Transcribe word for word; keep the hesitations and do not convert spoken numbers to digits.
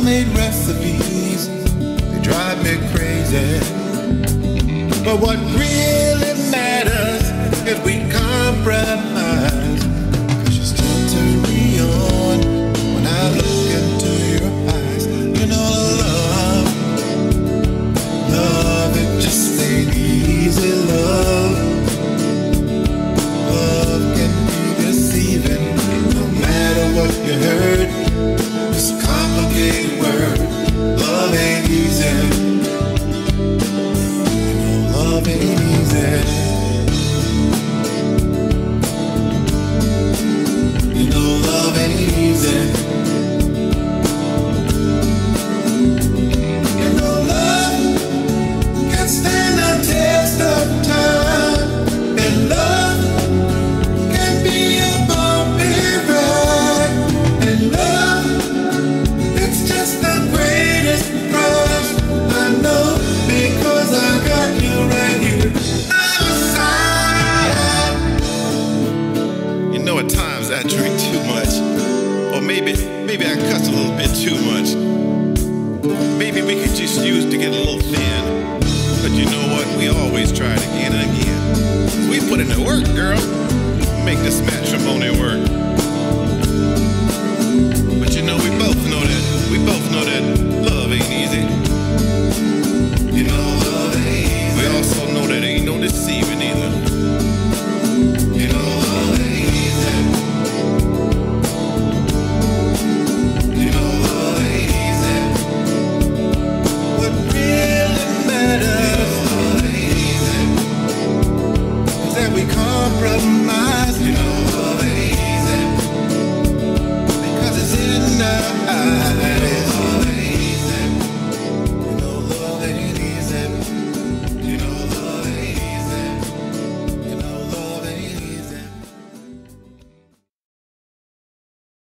made recipes, they drive me crazy. But what really matters is we compromise. Cause you still turn me on when I look into your eyes. You know love, love, it just ain't easy, love. Love can be deceiving, no matter what you heard. It's a complicated word. Love ain't easy. You know love ain't easy. You know love ain't easy. You know love can stand the test of time. And love can be a bumpy ride. And love, it's just the greatest prize. I know because I got you right here by my side. You know, at times I drink too much, or maybe, maybe I cuss a little bit too much. Maybe we could just use to get a little thin. But you know what? We always try it again and again. We put in the work, girl. Make this matrimony work.